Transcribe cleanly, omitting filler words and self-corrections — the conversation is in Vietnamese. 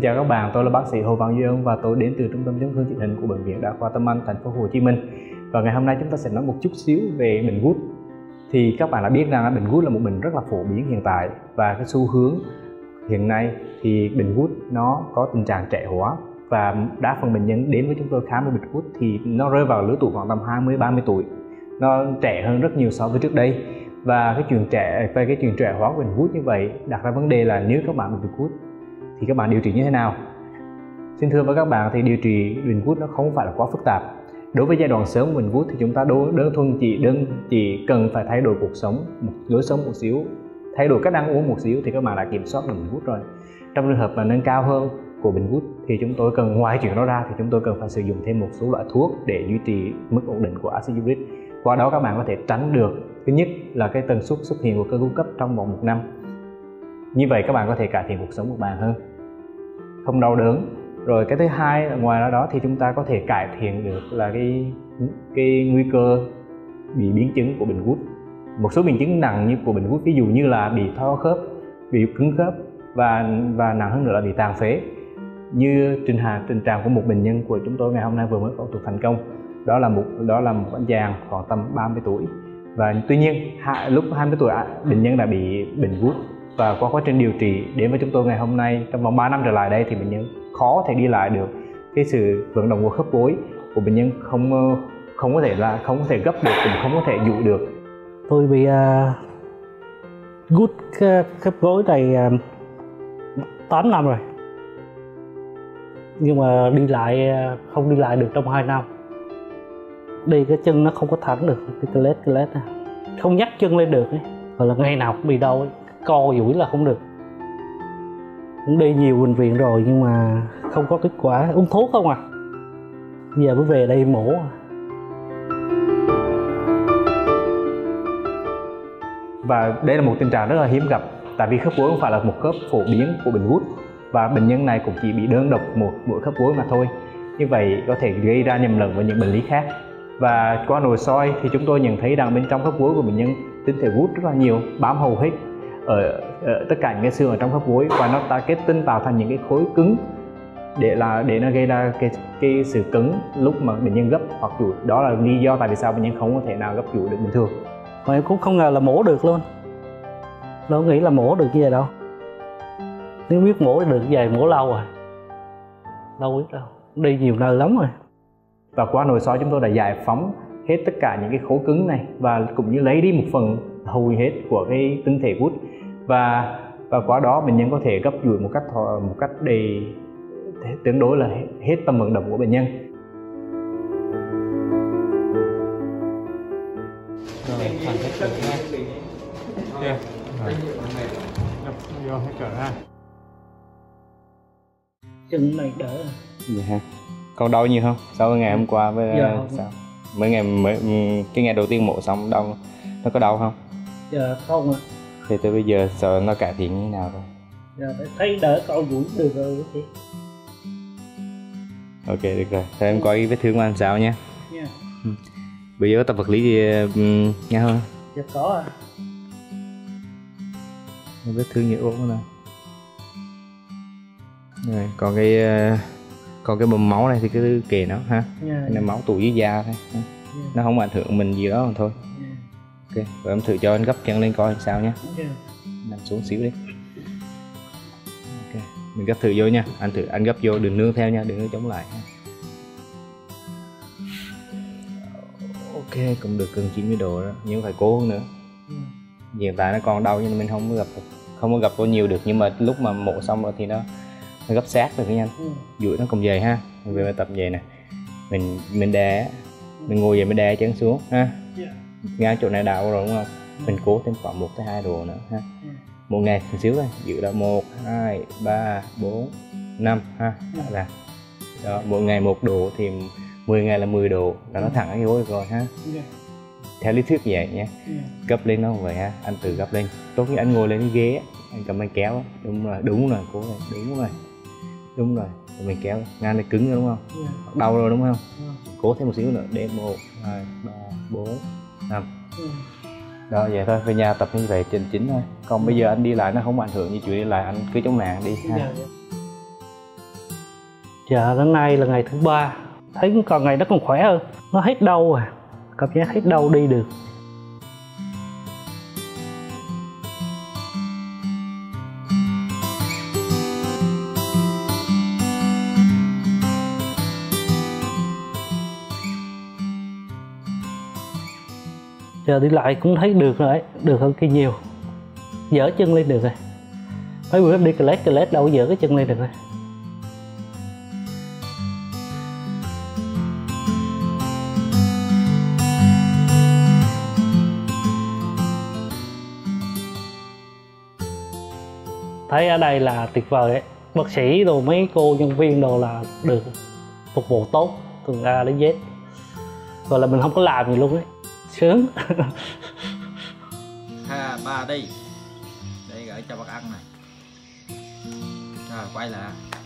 Xin chào các bạn, tôi là bác sĩ Hồ Văn Duy Ân và tôi đến từ Trung tâm Chấn thương chỉnh hình của Bệnh viện Đa khoa Tâm Anh, thành phố Hồ Chí Minh. Và ngày hôm nay chúng ta sẽ nói một chút xíu về bệnh gút. Thì các bạn đã biết rằng bệnh gút là một bệnh rất là phổ biến hiện tại, và cái xu hướng hiện nay thì bệnh gút nó có tình trạng trẻ hóa, và đa phần bệnh nhân đến với chúng tôi khám với bệnh gút thì nó rơi vào lứa tuổi khoảng tầm 20-30 tuổi, nó trẻ hơn rất nhiều so với trước đây. Và cái chuyện trẻ hóa của bệnh gút như vậy đặt ra vấn đề là nếu các bạn bị bệnh gút thì các bạn điều trị như thế nào? Xin thưa với các bạn thì điều trị bệnh gút nó không phải là quá phức tạp. Đối với giai đoạn sớm của bệnh gút thì chúng ta đơn chỉ cần phải thay đổi cuộc sống, lối sống một xíu, thay đổi cách ăn uống một xíu thì các bạn đã kiểm soát được bệnh gút rồi. Trong trường hợp mà nâng cao hơn của bệnh gút thì chúng tôi cần, ngoài chuyện đó ra thì chúng tôi cần phải sử dụng thêm một số loại thuốc để duy trì mức ổn định của axit uric. Qua đó các bạn có thể tránh được, thứ nhất là cái tần suất xuất hiện của cơn gút cấp trong vòng 1 năm. Như vậy các bạn có thể cải thiện cuộc sống của bạn hơn, không đau đớn. Rồi cái thứ hai là ngoài đó thì chúng ta có thể cải thiện được là cái nguy cơ bị biến chứng của bệnh gút. Một số biến chứng nặng như của bệnh gút ví dụ như là bị thoái hóa khớp, bị cứng khớp và nặng hơn nữa là bị tàn phế. Như tình trạng của một bệnh nhân của chúng tôi ngày hôm nay vừa mới phẫu thuật thành công. Đó là một anh chàng khoảng tầm 30 tuổi. Và tuy nhiên lúc 20 tuổi bệnh nhân đã bị bệnh gút, và qua quá trình điều trị đến với chúng tôi ngày hôm nay, trong vòng 3 năm trở lại đây thì bệnh nhân khó thể đi lại được. Cái sự vận động của khớp gối của bệnh nhân không có thể gấp được, cũng không có thể dụ được. Tôi bị gút khớp gối này 8 năm rồi, nhưng mà không đi lại được trong 2 năm. Đi cái chân nó không có thẳng được, cái lết không nhấc chân lên được ấy. Hoặc là ngày nào cũng bị đau ấy. Co duỗi là không được. Cũng đi nhiều bệnh viện rồi nhưng mà không có kết quả, uống thuốc không à. Giờ mới về đây mổ. Và đây là một tình trạng rất là hiếm gặp, tại vì khớp gối không phải là một khớp phổ biến của bệnh gút, và bệnh nhân này cũng chỉ bị đơn độc mỗi khớp gối mà thôi. Như vậy có thể gây ra nhầm lẫn với những bệnh lý khác. Và qua nội soi thì chúng tôi nhận thấy rằng bên trong khớp gối của bệnh nhân tinh thể gút rất là nhiều, bám hầu hết ở tất cả những cái xương ở trong khớp gối, và nó kết tinh tạo thành những cái khối cứng để nó gây ra cái sự cứng lúc mà bệnh nhân gấp hoặc duỗi. Đó là lý do tại vì sao bệnh nhân không có thể nào gấp duỗi được bình thường. Mà em cũng không ngờ là mổ được luôn. Đâu nghĩ là mổ được như vậy đâu. Nếu biết mổ được vậy mổ lâu rồi. Đâu biết đâu. Đi nhiều nơi lắm rồi. Và qua nội soi chúng tôi đã giải phóng hết tất cả những cái khối cứng này, và cũng như lấy đi một phần hầu hết của cái tinh thể gút, và qua đó bệnh nhân có thể gấp duỗi một cách để tương đối là hết tầm vận động của bệnh nhân. Rồi, phần hết cỡ ha. Vô hết cỡ ha. Chân này đỡ. Dạ ha. Còn đau nhiều không? Sau ngày hôm qua với sao? Cái ngày đầu tiên mổ xong đau, nó có đau không? Dạ không ạ. Thì từ bây giờ sợ nó cải thiện như thế nào rồi? Dạ thấy đỡ co duỗi được rồi chị. Ok được rồi. Thôi em coi cái vết thương của anh sao nha. Yeah. Bây giờ có tập vật lý gì nghe không? Dạ có ạ. Vết thương như ốm nè. Rồi, còn cái bầm máu này thì cứ kệ nó ha. Yeah. Cái này máu tụ dưới da thôi. Yeah. Nó không ảnh hưởng mình gì đó mà thôi. Yeah. Ok, rồi em thử cho anh gấp chân lên coi sao nhé. Yeah. Nằm xuống xíu đi. Ok, mình gấp thử vô nha. Anh gấp vô, đừng nương theo nha, đừng có chống lại. Ok, cũng được gần 90 độ đó, nhưng phải cố hơn nữa. Hiện tại nó còn đau nhưng mình không có gập vô nhiều được, nhưng mà lúc mà mổ xong rồi thì nó gấp sát được cái nhanh. Duỗi nó còn dày ha. Về bài tập vậy nè, mình đè, mình ngồi vậy mình đè chân xuống ha. Ngay chỗ này đau rồi đúng không? Mình cố thêm khoảng 1-2 độ nữa ha. Một ngày một xíu thôi, giữ đó 1, 2, 3, 4, 5 ha. Là đó, mỗi ngày 1 độ thì 10 ngày là 10 độ, là nó thẳng cái gối rồi ha. Theo lý thuyết vậy nha. Gấp lên nó không vậy ha, anh tự gấp lên. Tốt như anh ngồi lên cái ghế, anh cầm anh kéo. Đúng rồi, cố lên, đúng rồi. Rồi mình kéo, ngang này cứng rồi đúng không? Đau rồi đúng không? Cố thêm một xíu nữa, để 1, 2, 3, 4, 5. Đó, vậy thôi, về nhà tập như vậy chính thôi. Còn bây giờ anh đi lại nó không ảnh hưởng như chuyện đi lại, anh cứ chống nạn đi ha. Dạ đến nay là ngày thứ 3, thấy còn ngày nó còn khỏe hơn, nó hết đau à, cảm giác hết đau đi được. Giờ đi lại cũng thấy được rồi đấy, được hơn kia nhiều, dỡ chân lên được rồi. Mấy bữa đi clet đâu có dỡ cái chân lên được rồi. Thấy ở đây là tuyệt vời ấy, bác sĩ đồ mấy cô nhân viên đồ là được phục vụ tốt từ A đến Z, gọi là mình không có làm gì luôn ấy, sướng. 2, 3 đi để gửi cho bác ăn này. Rồi quay lại.